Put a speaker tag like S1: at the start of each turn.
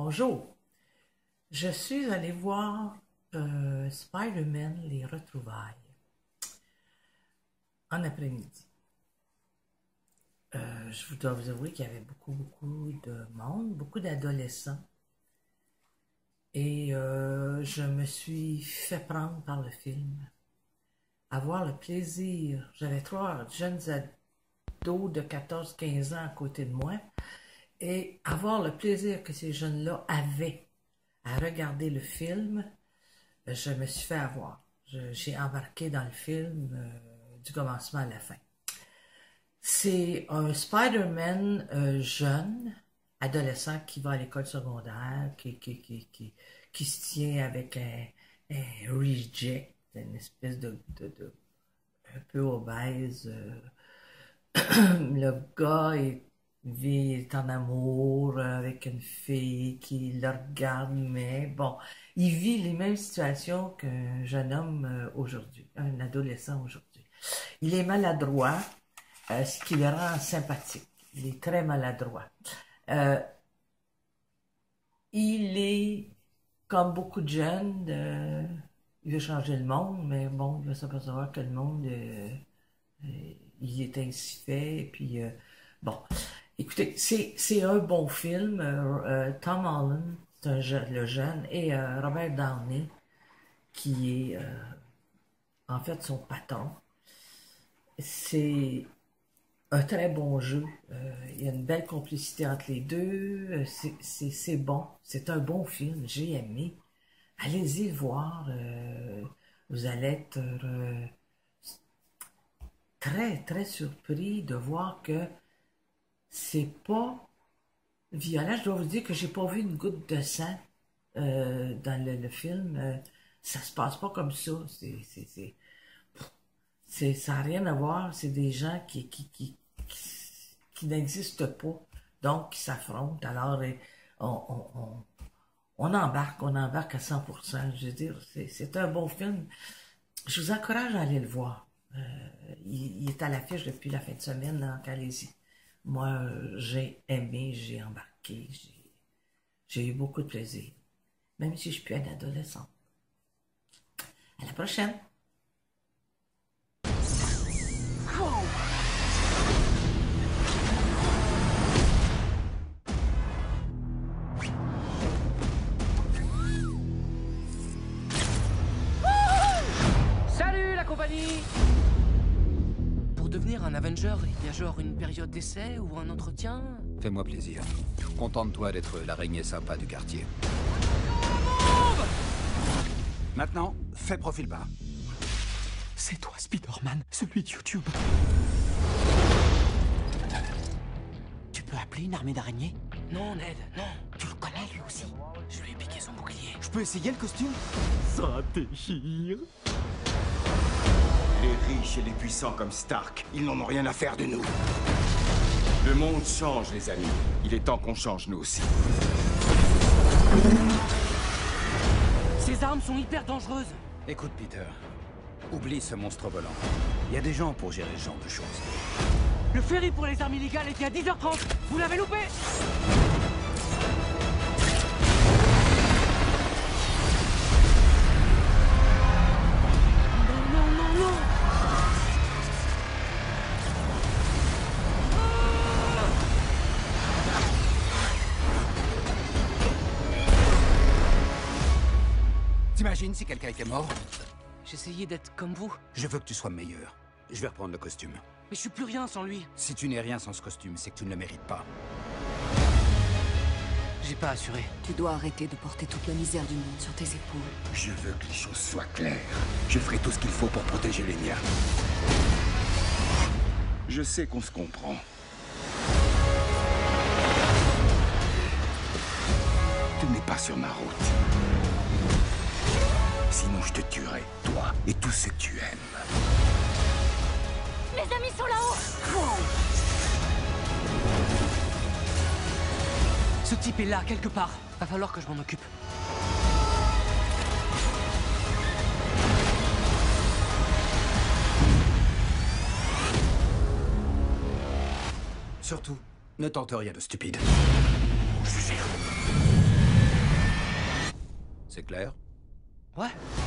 S1: Bonjour, je suis allée voir Spider-Man, les retrouvailles, en après-midi. Je dois vous avouer qu'il y avait beaucoup de monde, beaucoup d'adolescents. Et je me suis fait prendre par le film. Avoir le plaisir. J'avais 3 jeunes ados de 14-15 ans à côté de moi. Et avoir le plaisir que ces jeunes-là avaient à regarder le film, je me suis fait avoir. J'ai embarqué dans le film du commencement à la fin. C'est un Spider-Man jeune, adolescent qui va à l'école secondaire, qui se tient avec un reject, une espèce de un peu obèse. Le gars est en amour avec une fille qui le regarde, mais bon, il vit les mêmes situations qu'un jeune homme aujourd'hui, un adolescent aujourd'hui. Il est maladroit, ce qui le rend sympathique. Il est très maladroit. Il est, comme beaucoup de jeunes, il veut changer le monde, mais bon, il va s'apercevoir que le monde, il est ainsi fait, et puis, bon. Écoutez, c'est un bon film. Tom Holland, c'est le jeune, et Robert Downey, qui est, en fait, son patron. C'est un très bon jeu. Il y a une belle complicité entre les deux. C'est bon. C'est un bon film. J'ai aimé. Allez-y le voir. Vous allez être très surpris de voir que c'est pas violent. Je dois vous dire que j'ai pas vu une goutte de sang dans le film. Ça se passe pas comme ça. Ça n'a rien à voir. C'est des gens qui n'existent pas, donc qui s'affrontent. Alors, on embarque à 100%. Je veux dire, c'est un bon film. Je vous encourage à aller le voir. Il est à l'affiche depuis la fin de semaine, donc allez-y. Moi, j'ai aimé, j'ai embarqué, j'ai eu beaucoup de plaisir. Même si je suis plus un adolescent. À la prochaine!
S2: Salut la compagnie! Pour devenir un Avenger, il y a genre une période d'essai ou un entretien?
S3: Fais-moi plaisir. Contente-toi d'être l'araignée sympa du quartier. Maintenant, fais profil bas.
S4: C'est toi, Spider-Man, celui de YouTube. Tu peux appeler une armée d'araignées?
S2: Non, Ned, non.
S4: Tu le connais, lui aussi?
S2: Je lui ai piqué son bouclier.
S4: Je peux essayer le costume? Ça déchire.
S5: Les riches et les puissants comme Stark, ils n'en ont rien à faire de nous. Le monde change, les amis. Il est temps qu'on change, nous aussi.
S2: Ces armes sont hyper dangereuses.
S3: Écoute, Peter. Oublie ce monstre volant. Il y a des gens pour gérer ce genre de choses.
S2: Le ferry pour les armes illégales était à 10h30. Vous l'avez loupé? Non.
S3: T'imagines si quelqu'un était mort?
S2: J'essayais d'être comme vous.
S3: Je veux que tu sois meilleur. Je vais reprendre le costume.
S2: Mais je suis plus rien sans lui.
S3: Si tu n'es rien sans ce costume, c'est que tu ne le mérites pas.
S2: J'ai pas assuré.
S6: Tu dois arrêter de porter toute la misère du monde sur tes épaules.
S5: Je veux que les choses soient claires. Je ferai tout ce qu'il faut pour protéger les miens. Je sais qu'on se comprend. Tu n'es pas sur ma route. Sinon, je te tuerai, toi et tous ceux que tu aimes.
S6: Mes amis sont là-haut!
S2: Ce type est là, quelque part. Va falloir que je m'en occupe.
S3: Surtout, ne tente rien de stupide.
S5: Je sais.
S3: C'est clair?
S2: Ouais.